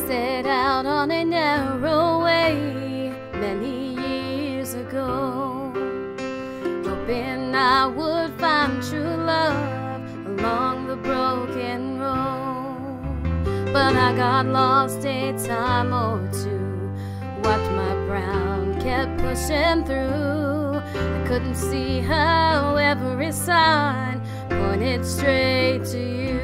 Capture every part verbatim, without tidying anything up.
set out on a narrow way many years ago, hoping I would find true love along the broken road. But I got lost a time or two, wiped my brow, kept pushing through. I couldn't see how every sign pointed straight to you.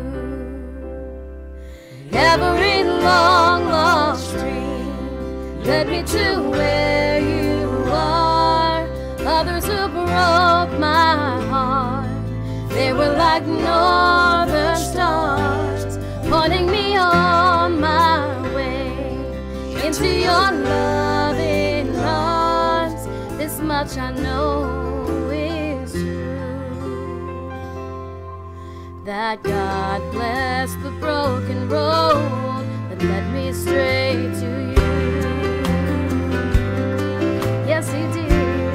Every long lost dream led me to where you are. Others who broke my heart, they were like northern stars, pointing me on my way into your loving arms. This much I know is true, that God blessed the broken road that led me straight to you. Yes, He did.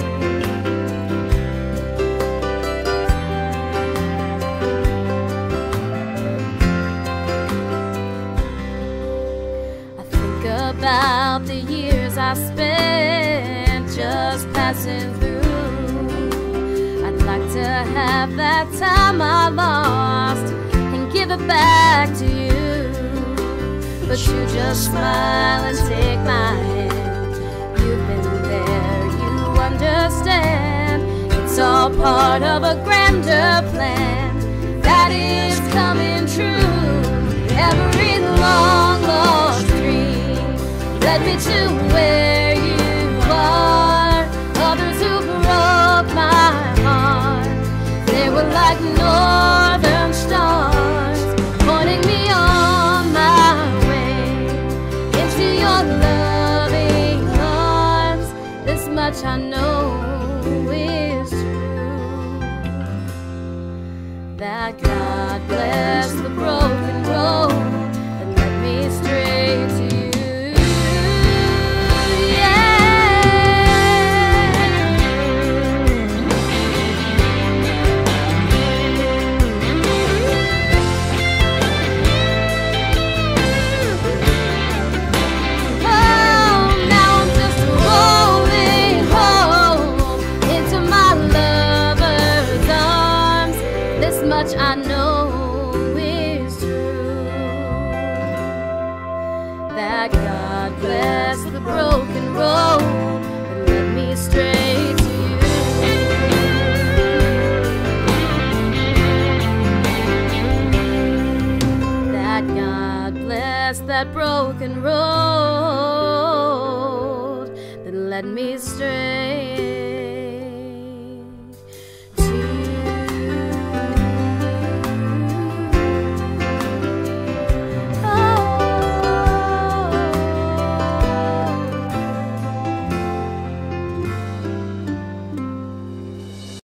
I think about the years I spent just passing through. I'd like to have that time I lost and give it back to you. But you just smile and take my hand. You've been there, you understand. It's all part of a grander plan that is coming true. Every long lost dream led me to where you are. Others who broke my heart, they were like northern stars, pointing me on my way into your loving arms. This much I know is true, that God bless the broken road that led me straight to you. Much I know is true, that God bless the broken road and led me straight to you. That God bless that broken road that led me straight